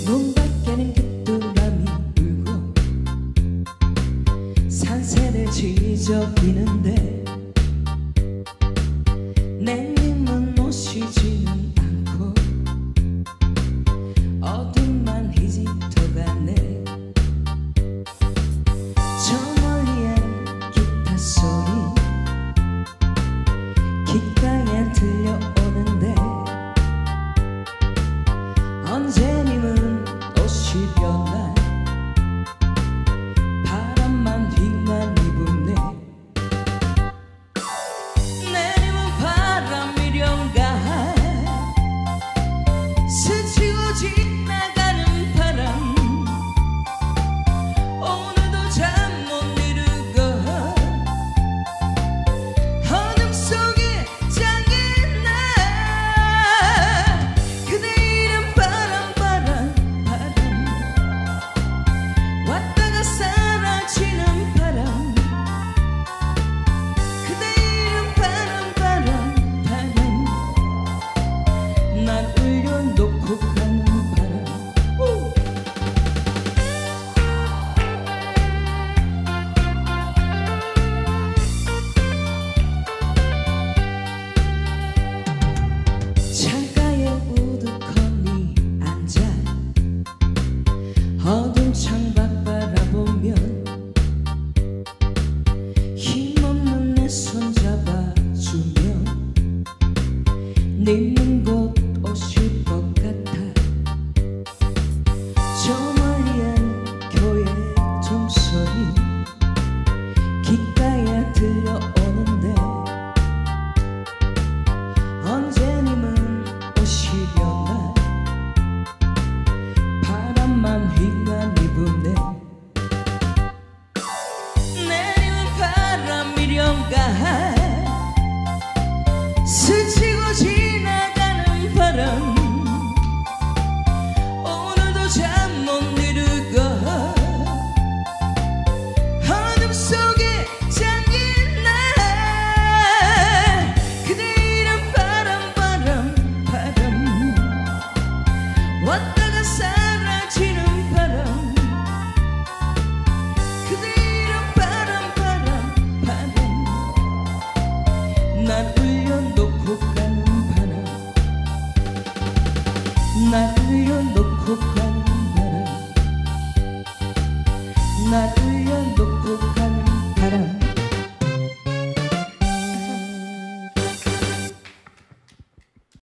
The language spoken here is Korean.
문 밖에는 귀뚜라미 울고 산새를 지저귀는데 내 님은 오시지는 않고 어둠만 휘짓어가네. 저 멀리엔 기타 소리 귓가에 들려오는데 언제 님은 오시려나. 바람만 휘만 입으네. 내 님은 바람이련가. 스치고 지나가는 바람. 오늘도 잠 못 이루고 어둠 속에 잠긴 나. 그대 이름 바람 바람 바람. 왔다가 사라지는 바람. 그대 이름 바람 바람 바람. 난 울려놓고 가는 바람. 창가에 우두커니 앉아 어두운 창밖 바라보면 힘없는 내 손 잡아주며 님은 곧 오실 것 같아. 저 멀리엔 교회 종소리 귓가에 들려오는데 언제 님은 오시려나. 바람만 휘만 입으네. 내 님은 바람이련가. 스치고 지나가는 바람. 오늘도 잠 못 이루고 어둠 속에 잠긴 나. 그대 이름 바람 바람 바람. 왔다가 사라지는 바람. 그대 이름 바람 바람 바람. 난 울려놓고 가는 바람. 날 울려놓고 가는 바람. 날 울려놓고 가는